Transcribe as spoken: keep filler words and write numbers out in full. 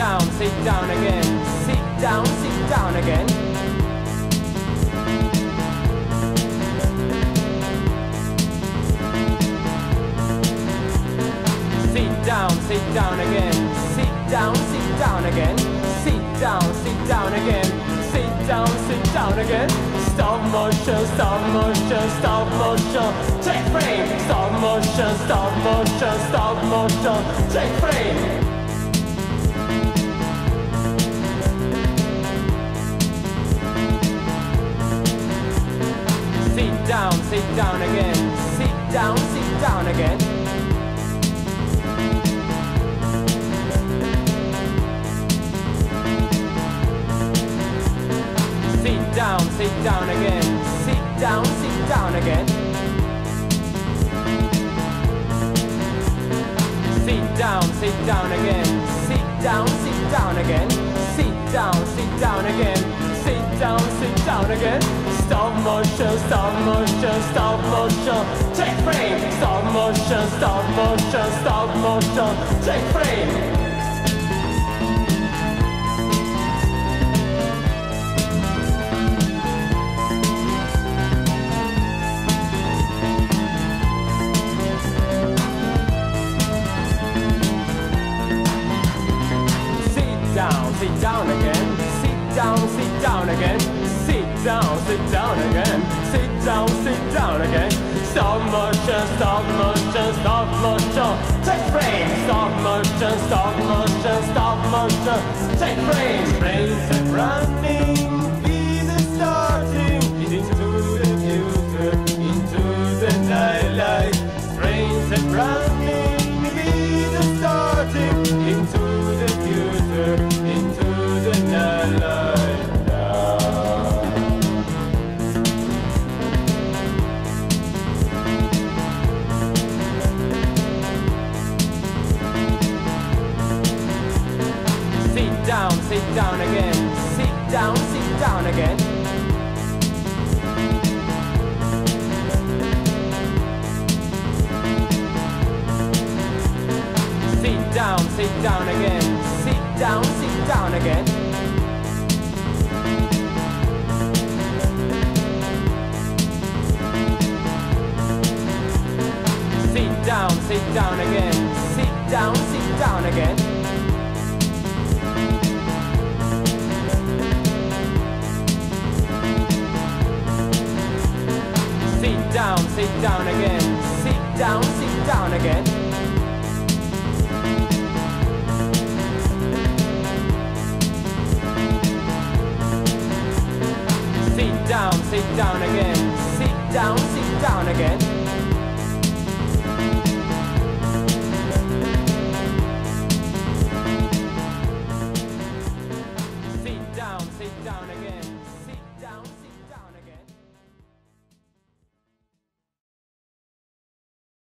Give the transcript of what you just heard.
down, sit down again. Sit down, sit down again. Sit down, sit down again. Sit down, sit down again. Sit down, sit down again. Sit down, sit down again. Stop motion, stop motion, stop motion. Take frame. Stop motion, stop motion, stop motion. Take frame. Sit down, sit down again. Sit down, sit down again. Sit down, sit down again. Sit down, sit down again. Sit down, sit down again. Sit down, sit down again. Sit down, sit down again. Sit down, sit down again. Stop motion, stop motion, stop motion. Take frame. Stop motion, stop motion, stop motion. Take frame. Sit down again, sit down, sit down again. Sit down, sit down again. Sit down, sit down again. Stop motion, stop motion, stop motion. Take frame. Stop motion, stop motion, stop motion. Take frame. Frames and running, beat and starting into the future, into the nightlight. Frames and running, beat and starting into the future. Sit down, sit down again. Sit down, sit down again. Sit down, sit down again. Sit down, sit down again. Sit down, sit down again. Sit down, sit down again. Sit down, sit down again. Sit down, sit down again. Sit down, sit down again. Sit down, sit down again.